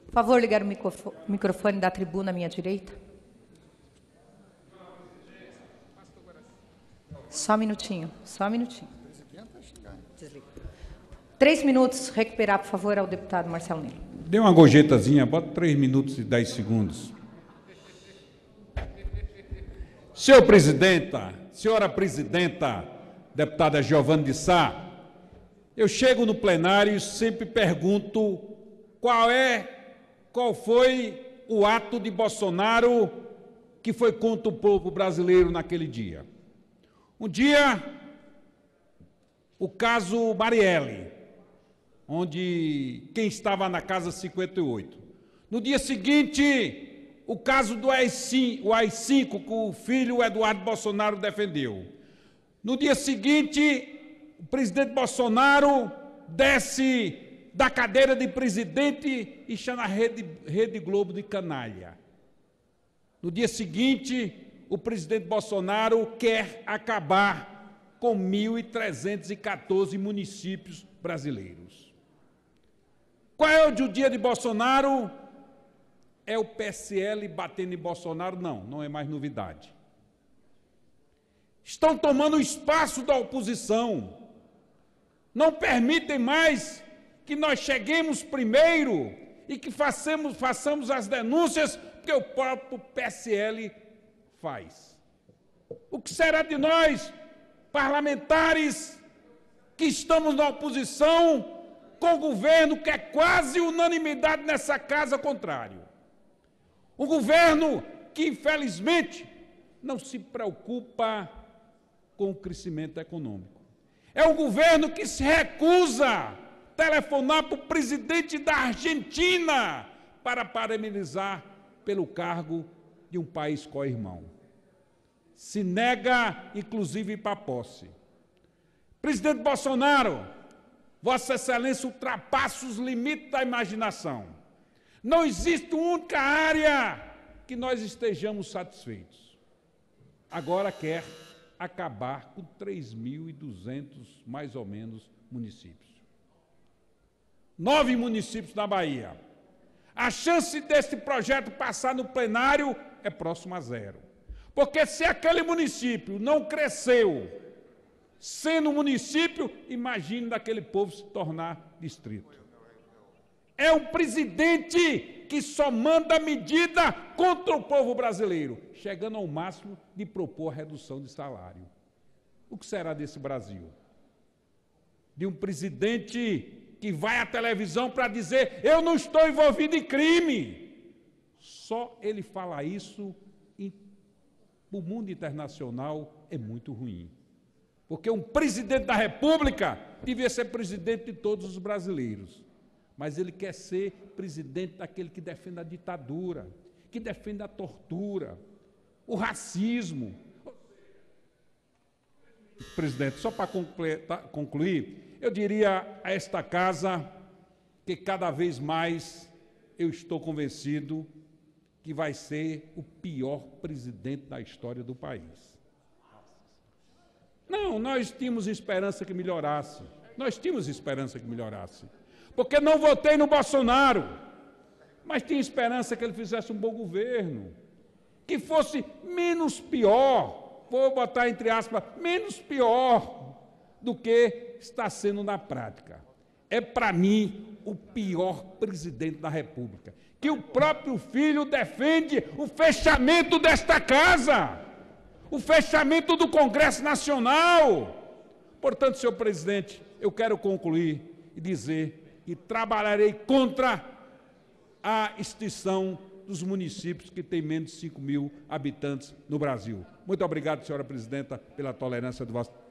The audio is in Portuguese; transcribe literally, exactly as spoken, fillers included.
Por favor, ligar o microfone da tribuna à minha direita. Só um minutinho, só um minutinho. Desliga. Três minutos, recuperar, por favor, ao deputado Marcelo Nilo. Dê uma gorjetazinha, bota três minutos e dez segundos. Senhor presidenta, senhora presidenta, deputada Giovana de Sá, eu chego no plenário e sempre pergunto qual é, qual foi o ato de Bolsonaro que foi contra o povo brasileiro naquele dia. Um dia, o caso Marielle, onde quem estava na casa cinquenta e oito. No dia seguinte, o caso do A I cinco, que o filho Eduardo Bolsonaro defendeu. No dia seguinte, o presidente Bolsonaro desce da cadeira de presidente e chama a Rede, Rede Globo de canalha. No dia seguinte, o presidente Bolsonaro quer acabar com mil trezentos e quatorze municípios brasileiros. Qual é o dia de Bolsonaro? É o P S L batendo em Bolsonaro? Não, não é mais novidade. Estão tomando o espaço da oposição. Não permitem mais que nós cheguemos primeiro e que façamos, façamos as denúncias que o próprio P S L faz. O que será de nós, parlamentares, que estamos na oposição com o governo, que é quase unanimidade nessa casa contrário? Um governo que, infelizmente, não se preocupa com o crescimento econômico. É um governo que se recusa a telefonar para o presidente da Argentina para parabenizar pelo cargo de um país co-irmão. Se nega, inclusive, para a posse. Presidente Bolsonaro, Vossa Excelência ultrapassa os limites da imaginação. Não existe uma única área que nós estejamos satisfeitos. Agora quer acabar com três mil e duzentos, mais ou menos, municípios. Nove municípios na Bahia. A chance desse projeto passar no plenário é próxima a zero. Porque se aquele município não cresceu, sendo município, imagine daquele povo se tornar distrito. É um presidente que só manda medida contra o povo brasileiro, chegando ao máximo de propor a redução de salário. O que será desse Brasil? De um presidente que vai à televisão para dizer: eu não estou envolvido em crime. Só ele fala isso e o mundo internacional é muito ruim. Porque um presidente da República devia ser presidente de todos os brasileiros. Mas ele quer ser presidente daquele que defende a ditadura, que defende a tortura, o racismo. Presidente, só para concluir, eu diria a esta casa que cada vez mais eu estou convencido que vai ser o pior presidente da história do país. Não, nós tínhamos esperança que melhorasse. Nós tínhamos esperança que melhorasse. Porque não votei no Bolsonaro, mas tinha esperança que ele fizesse um bom governo, que fosse menos pior, vou botar entre aspas, menos pior do que está sendo na prática. É, para mim, o pior presidente da República, que o próprio filho defende o fechamento desta casa, o fechamento do Congresso Nacional. Portanto, senhor presidente, eu quero concluir e dizer que trabalharei contra a extinção dos municípios que têm menos de cinco mil habitantes no Brasil. Muito obrigado, senhora presidenta, pela tolerância do vosso